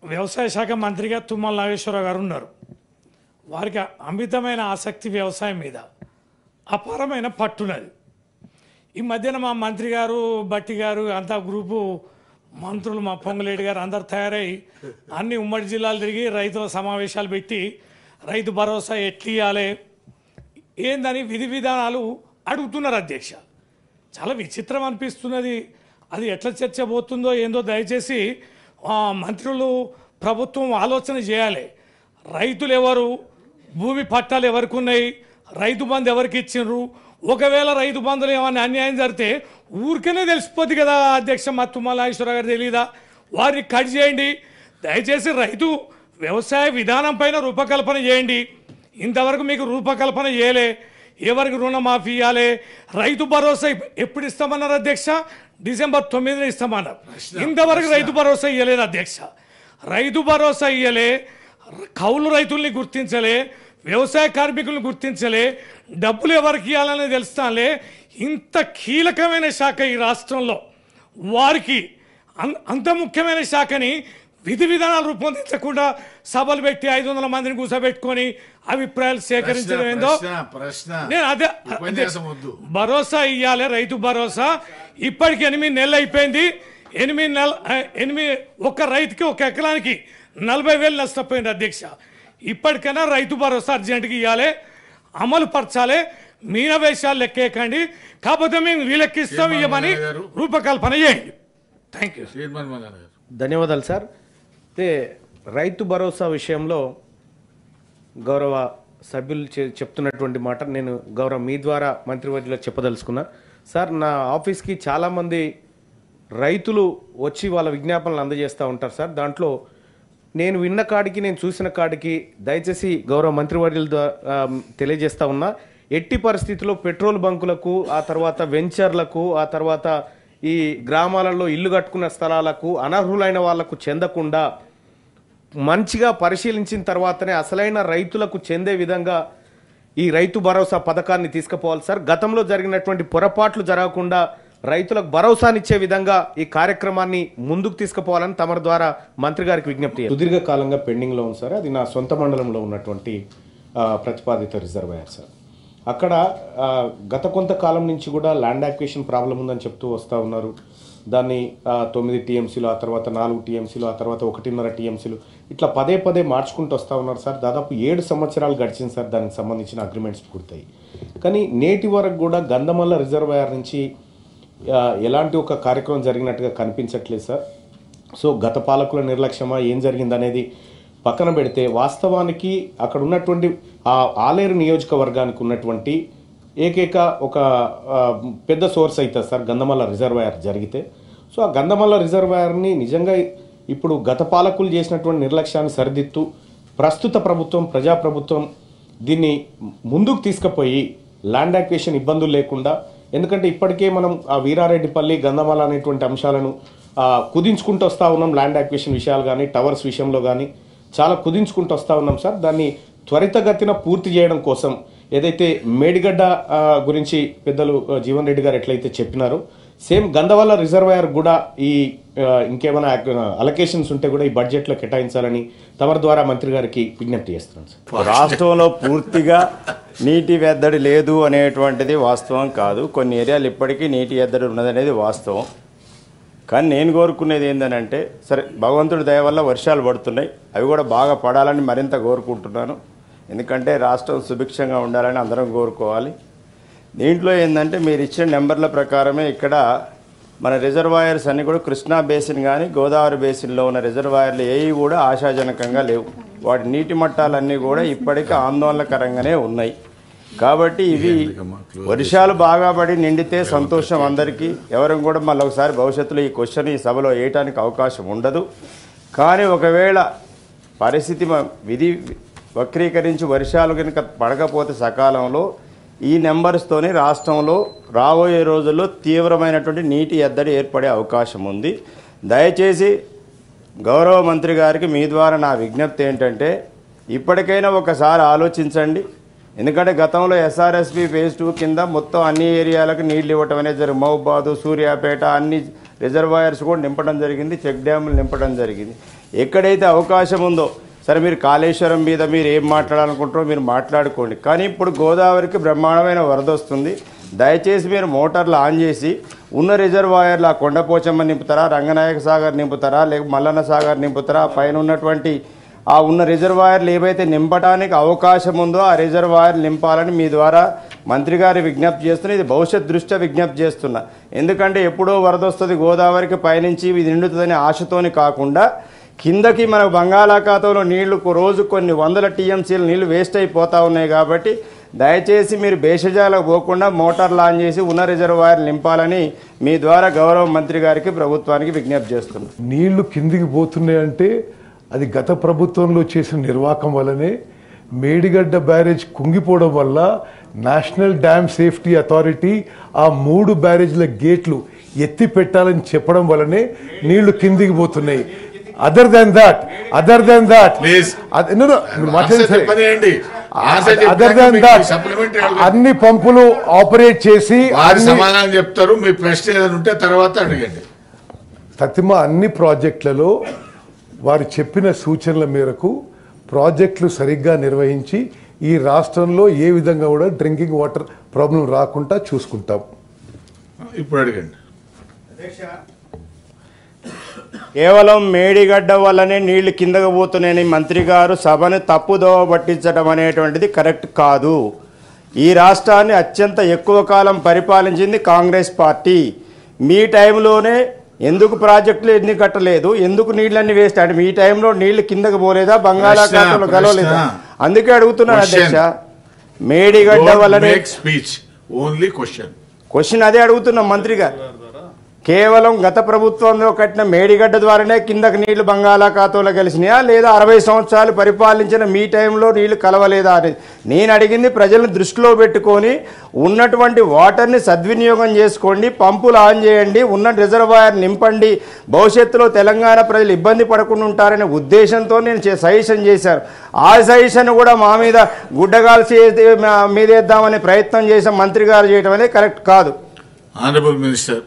వ్యవసాయ శాఖ మంత్రిగా తుమ్మల నాగేశ్వరరావు గారు ఉన్నారు. వారికి అమితమైన ఆసక్తి వ్యవసాయం మీద, అపారమైన పట్టున్నది. ఈ మధ్యన మా మంత్రి గారు, బట్టి గారు అంతా గ్రూపు మంత్రులు, మా పొంగులేటి గారు అందరు తయారై అన్ని ఉమ్మడి జిల్లాలు తిరిగి రైతుల సమావేశాలు పెట్టి రైతు భరోసా ఎట్లియాలి ఏందని విధి విధానాలు అడుగుతున్నారు అధ్యక్ష. చాలా విచిత్రం అనిపిస్తున్నది. అది ఎట్లా చర్చ పోతుందో ఏందో దయచేసి మంత్రులు, ప్రభుత్వం ఆలోచన చేయాలి. రైతులు ఎవరు, భూమి పట్టాలు ఎవరికి ఉన్నాయి, రైతు బంధు ఎవరికి ఇచ్చిండ్రు, ఒకవేళ రైతు బంధులు ఏమైనా అన్యాయం జరిగితే ఊరికనే తెలిసిపోద్ది కదా అధ్యక్ష. మా తుమ్మల నాగేశ్వరరావు గారు తెలీదా? వారిని కట్ చేయండి దయచేసి. రైతు వ్యవసాయ విధానం పైన రూపకల్పన చేయండి. ఇంతవరకు మీకు రూపకల్పన చేయలే. ఎవరికి రుణమాఫీ ఇవ్వాలి, రైతు భరోసా ఎప్పుడు ఇస్తామన్నారు అధ్యక్ష? డిసెంబర్ 9న ఇస్తామన్నారు. ఇంతవరకు రైతు భరోసా ఇవ్వలేదు అధ్యక్ష. రైతు భరోసా ఇవ్వలే, కౌలు రైతుల్ని గుర్తించలే, వ్యవసాయ కార్మికులను గుర్తించలే, డబ్బులు ఎవరికి ఇవ్వాలని తెలుస్తాలే. ఇంత కీలకమైన శాఖ ఈ రాష్ట్రంలో వారికి అంత ముఖ్యమైన శాఖని విధి విధానాలు రూపొందించకుండా సభలు పెట్టి 500 మందిని కూర్చోబెట్టుకొని అభిప్రాయాలు సేకరించడం ఏందో. నేను అదే భరోసా ఇవ్వాలి, రైతు భరోసా. ఇప్పటికి 8 నెలలు అయిపోయింది. 8 ఒక్క రైతుకి, ఒక ఎకరానికి 40,000 నష్టపోయింది అధ్యక్ష. ఇప్పటికైనా రైతు భరోసా అర్జెంటుగా ఇవ్వాలి, అమలు పరచాలి. మీనవేశాలు లెక్కేయకండి. కాకపోతే మేము వీలెక్కిస్తాం, ఇవ్వమని రూపకల్పన చేయండి. Thank you. ధన్యవాదాలు సార్. అయితే రైతు భరోసా విషయంలో గౌరవ సభ్యులు చెప్తున్నటువంటి మాట నేను గౌరవ మీ ద్వారా మంత్రివర్యులకు చెప్పదలుచుకున్నా. సార్, నా ఆఫీస్కి చాలామంది రైతులు వచ్చి వాళ్ళ విజ్ఞాపనలు అందజేస్తూ ఉంటారు సార్. దాంట్లో నేను విన్న కాడికి, నేను చూసిన కాడికి దయచేసి గౌరవ మంత్రివర్యుల ద్వారా తెలియజేస్తా ఉన్నా. ఎట్టి పరిస్థితుల్లో పెట్రోల్ బంకులకు, ఆ తర్వాత వెంచర్లకు, ఆ తర్వాత ఈ గ్రామాలలో ఇల్లు కట్టుకున్న స్థలాలకు అనర్హులైన వాళ్లకు చెందకుండా మంచిగా పరిశీలించిన తర్వాతనే అసలైన రైతులకు చెందే విధంగా ఈ రైతు భరోసా పథకాన్ని తీసుకుపోవాలి సార్. గతంలో జరిగినటువంటి పొరపాట్లు జరగకుండా రైతులకు భరోసానిచ్చే విధంగా ఈ కార్యక్రమాన్ని ముందుకు తీసుకుపోవాలని తమ ద్వారా మంత్రి గారికి విజ్ఞప్తి. సుదీర్ఘకాలంగా పెండింగ్లో ఉంది సార్. అది నా సొంత మండలంలో ఉన్నటువంటి ప్రతిపాదిత రిజర్వాయర్ సార్. అక్కడ గత కొంతకాలం నుంచి కూడా ల్యాండ్ యాక్విజిషన్ ప్రాబ్లం ఉందని చెప్తూ వస్తూ ఉన్నారు. దాన్ని 9 టీఎంసీలు, ఆ తర్వాత 4 టీఎంసీలు, ఆ తర్వాత 1.5 టీఎంసీలు, ఇట్లా పదే మార్చుకుంటూ వస్తూ ఉన్నారు సార్. దాదాపు 7 సంవత్సరాలు గడిచింది సార్ దానికి సంబంధించిన అగ్రిమెంట్స్ పూర్తయి. కానీ నేటి వరకు కూడా గంధమల్ల రిజర్వాయర్ నుంచి ఎలాంటి ఒక కార్యక్రమం జరిగినట్టుగా కనిపించట్లేదు సార్. సో గత పాలకుల నిర్లక్ష్యమా ఏం జరిగిందనేది పక్కన పెడితే, వాస్తవానికి అక్కడ ఉన్నటువంటి ఆ ఆలేరు నియోజకవర్గానికి ఉన్నటువంటి ఏకైక ఒక పెద్ద సోర్స్ అవుతుంది సార్ గంధమల్ల రిజర్వాయర్ జరిగితే. సో ఆ గంధమల్ల రిజర్వాయర్ని నిజంగా ఇప్పుడు గత పాలకులు చేసినటువంటి నిర్లక్ష్యాన్ని సరిదిద్దుతూ ప్రస్తుత ప్రభుత్వం, ప్రజాప్రభుత్వం దీన్ని ముందుకు తీసుకుపోయి ల్యాండ్ యాక్విజిషన్ ఇబ్బందులు లేకుండా, ఎందుకంటే ఇప్పటికే మనం ఆ వీరారెడ్డిపల్లి, గంధమల్ల అనేటువంటి అంశాలను కుదించుకుంటూ వస్తూ ఉన్నాం. ల్యాండ్ యాక్విజిషన్ విషయాలు కానీ, టవర్స్ విషయంలో కానీ చాలా కుదించుకుంటూ వస్తూ ఉన్నాం సార్. దాన్ని త్వరితగతిన పూర్తి చేయడం కోసం ఏదైతే మేడిగడ్డ గురించి పెద్దలు జీవన్ రెడ్డి గారు ఎట్లయితే చెప్పినారో, సేమ్ గంధమల్ల రిజర్వాయర్ కూడా ఈ ఇంకేమైనా అలొకేషన్స్ ఉంటే కూడా ఈ బడ్జెట్లో కేటాయించాలని తమ ద్వారా మంత్రి గారికి విజ్ఞప్తి చేస్తున్నాను సార్. రాష్ట్రంలో పూర్తిగా నీటి ఎద్దడి లేదు అనేటువంటిది వాస్తవం కాదు. కొన్ని ఏరియాలు ఇప్పటికీ నీటి ఎద్దడి ఉన్నదనేది వాస్తవం. కానీ నేను కోరుకునేది ఏంటంటే, సరే భగవంతుడి దయ వల్ల వర్షాలు పడుతున్నాయి, అవి కూడా బాగా పడాలని మరింత కోరుకుంటున్నాను. ఎందుకంటే రాష్ట్రం సుభిక్షంగా ఉండాలని అందరం కోరుకోవాలి. దీంట్లో ఏంటంటే మీరు ఇచ్చిన నెంబర్ల ప్రకారమే ఇక్కడ మన రిజర్వాయర్స్ అన్నీ కూడా కృష్ణా బేసిన్ కానీ గోదావరి బేసిన్లో ఉన్న రిజర్వాయర్లు ఏవి కూడా ఆశాజనకంగా లేవు. వాటి నీటి మట్టాలన్నీ కూడా ఇప్పటికీ ఆందోళనకరంగానే ఉన్నాయి. కాబట్టి ఇవి వర్షాలు బాగా పడి నిండితే సంతోషం అందరికీ. ఎవరు కూడా మళ్ళీ ఒకసారి భవిష్యత్తులో ఈ క్వశ్చన్ ఈ సభలో వేయడానికి అవకాశం ఉండదు. కానీ ఒకవేళ పరిస్థితి విధి వక్రీకరించి వర్షాలు కనుక పడకపోతే సకాలంలో ఈ నెంబర్స్తోని రాష్ట్రంలో రాబోయే రోజుల్లో తీవ్రమైనటువంటి నీటి ఎద్దడి ఏర్పడే అవకాశం ఉంది. దయచేసి గౌరవ మంత్రి గారికి మీ ద్వారా నా విజ్ఞప్తి ఏంటంటే, ఇప్పటికైనా ఒకసారి ఆలోచించండి. ఎందుకంటే గతంలో ఎస్ఆర్ఎస్పి ఫేజ్ 2 కింద మొత్తం అన్ని ఏరియాలకు నీళ్లు ఇవ్వటం అనేది జరిగింది. మహబూబాబాద్, సూర్యాపేట అన్ని రిజర్వాయర్స్ కూడా నింపడం జరిగింది, చెక్ డ్యాములు నింపడం జరిగింది. ఎక్కడైతే అవకాశం ఉందో సరే మీరు కాళేశ్వరం మీద మీరు ఏం మాట్లాడాలనుకుంటారో మీరు మాట్లాడుకోండి. కానీ ఇప్పుడు గోదావరికి బ్రహ్మాండమైన వరద వస్తుంది. దయచేసి మీరు మోటార్లు ఆన్ చేసి ఉన్న రిజర్వాయర్లు ఆ కొండపోచమ్మ నింపుతారా, రంగనాయక సాగర్ నింపుతారా, లేక మల్లన్న సాగర్ నింపుతారా, పైన ఉన్నటువంటి ఆ ఉన్న రిజర్వాయర్లు ఏవైతే నింపడానికి అవకాశం ఉందో ఆ రిజర్వాయర్లు నింపాలని మీ ద్వారా మంత్రి గారి విజ్ఞప్తి చేస్తున్నా. ఇది భవిష్యత్ దృష్ట్యా విజ్ఞప్తి చేస్తున్నా. ఎందుకంటే ఎప్పుడో వరద వస్తుంది గోదావరికి పైనుంచి ఇది నిండుతుందనే ఆశతోని కాకుండా కిందకి మన బంగాళాఖాతంలో నీళ్లు రోజు కొన్ని వందల టీఎంసీలు నీళ్లు వేస్ట్ అయిపోతూ ఉన్నాయి. కాబట్టి దయచేసి మీరు భేషజాలకు పోకుండా మోటార్లు ఆన్ చేసి ఉన్న రిజర్వాయర్లు నింపాలని మీ ద్వారా గౌరవ మంత్రి గారికి ప్రభుత్వానికి విజ్ఞప్తి చేస్తున్నాం. నీళ్లు కిందికి పోతున్నాయంటే అది గత ప్రభుత్వంలో చేసిన నిర్వాహకం వల్లనే. మేడిగడ్డ బ్యారేజ్ కుంగిపోవడం వల్ల నేషనల్ డ్యామ్ సేఫ్టీ అథారిటీ ఆ 3 బ్యారేజ్ల గేట్లు ఎత్తి పెట్టాలని చెప్పడం వల్లనే నీళ్లు కిందికి పోతున్నాయి. అదర్ దెన్ దాట్ అన్ని పంపులు ఆపరేట్ చేసి సమాధానం చెప్తారు. మీ ప్రశ్న ఏదైనా ఉంటే తర్వాత అడగండి. తతిమ అన్ని ప్రాజెక్టులలో వారు చెప్పిన సూచనల మేరకు ప్రాజెక్టులు సరిగ్గా నిర్వహించి ఈ రాష్ట్రంలో ఏ విధంగా కూడా డ్రింకింగ్ వాటర్ ప్రాబ్లం రాకుండా చూసుకుంటాం. ఇప్పుడు అడగండి. కేవలం మేడిగడ్డ వల్లనే నీళ్లు కిందకు పోతున్నాయని మంత్రి గారు సభను తప్పుదోవ పట్టించడం అనేటువంటిది కరెక్ట్ కాదు. ఈ రాష్ట్రాన్ని అత్యంత ఎక్కువ కాలం పరిపాలించింది కాంగ్రెస్ పార్టీ. మీ టైంలోనే ఎందుకు ప్రాజెక్టులు ఎన్ని కట్టలేదు, ఎందుకు నీళ్ళన్నీ వేస్ట్ అంటే మీ టైంలో నీళ్లు కిందకు పోలేదా, బంగాళాఖాతంలో కలవలేదా? అందుకే అడుగుతున్నాను అధ్యక్ష. మేడిగడ్డ వల్లనే క్వశ్చన్ అదే అడుగుతున్నాం మంత్రి గారు. కేవలం గత ప్రభుత్వంలో కట్టిన మేడిగడ్డ ద్వారానే కిందకి నీళ్లు బంగాళాఖాతంలో కలిసినాయా లేదా 60 సంవత్సరాలు పరిపాలించిన మీ టైంలో నీళ్లు కలవలేదా అనేది నేను అడిగింది. ప్రజలను దృష్టిలో పెట్టుకొని ఉన్నటువంటి వాటర్ని సద్వినియోగం చేసుకోండి, పంపులు ఆన్ చేయండి, ఉన్న రిజర్వాయర్ నింపండి, భవిష్యత్తులో తెలంగాణ ప్రజలు ఇబ్బంది పడకుండా ఉంటారనే ఉద్దేశంతో నేను సజెషన్ చేశాను. ఆ సజెషన్ కూడా మా మీద గుడ్డగాల్సి మీదేద్దామనే ప్రయత్నం చేసిన మంత్రి గారు చేయడం అనేది కరెక్ట్ కాదు. Honourable minister.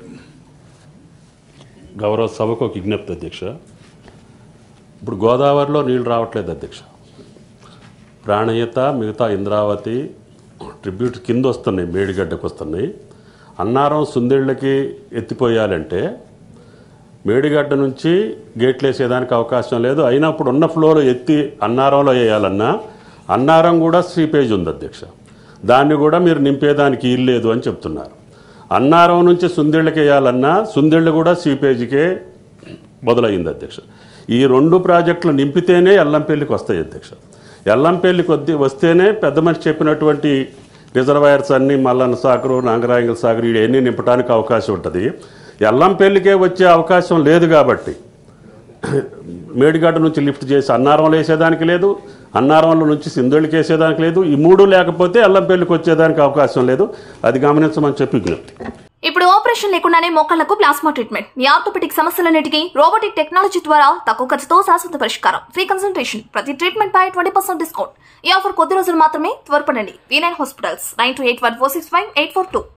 గౌరవ సభకు ఒక విజ్ఞప్తి అధ్యక్ష. ఇప్పుడు గోదావరిలో నీళ్ళు రావట్లేదు అధ్యక్ష. ప్రాణహిత మిగతా ఇంద్రావతి ట్రిబ్యూట్ కింద వస్తున్నాయి, మేడిగడ్డకు వస్తున్నాయి. అన్నారం సుందేళ్ళకి ఎత్తిపోయాలంటే మేడిగడ్డ నుంచి గేట్లు వేసేదానికి అవకాశం లేదు. అయినప్పుడు ఉన్న ఫ్లోలో ఎత్తి అన్నారంలో వేయాలన్నా అన్నారం కూడా స్లీపేజ్ ఉంది అధ్యక్ష. దాన్ని కూడా మీరు నింపేదానికి ఇల్లేదు అని చెప్తున్నారు. అన్నారం నుంచి సుందిళ్ళకి వేయాలన్నా సుందిళ్ళు కూడా సీపేజీకే మొదలైంది అధ్యక్ష. ఈ 2 ప్రాజెక్టులు నింపితేనే ఎల్లంపల్లికి వస్తాయి అధ్యక్ష. ఎల్లంపల్లికి వస్తేనే పెద్ద మనిషి చెప్పినటువంటి రిజర్వాయర్స్ అన్నీ మల్లన్న సాగరు, నాగరాయంగల సాగరు ఇవన్నీ నింపడానికి అవకాశం ఉంటుంది. ఎల్లంపల్లికే వచ్చే అవకాశం లేదు కాబట్టి మేడిగడ్డ నుంచి లిఫ్ట్ చేసి అన్నారంలో వేసేదానికి లేదు, అన్నారంలో నుంచి సింధుళ్ళకి వేసేదానికి లేదు. ఈ 3 లేకపోతే ఎల్లంపల్లికి వచ్చేదానికి అవకాశం లేదు. అది గమనించమని చెప్పి విజ్ఞప్తి. ఇప్పుడు ఆపరేషన్ లేకుండానే మోకాళ్లకు ప్లాస్మా ట్రీట్మెంట్. మీ ఆర్థోపెడిక్ సమస్యలన్నిటికీ రోబోటిక్ టెక్నాలజీ ద్వారా తక్కువ ఖర్చుతో శాశ్వత పరిష్కారం. Free consultation. ప్రతి ట్రీట్మెంట్ పై 20% డిస్కౌంట్. ఈ ఆఫర్ కొద్ది రోజులు మాత్రమే. త్వరపడండి. V9 hospitals 9281465842.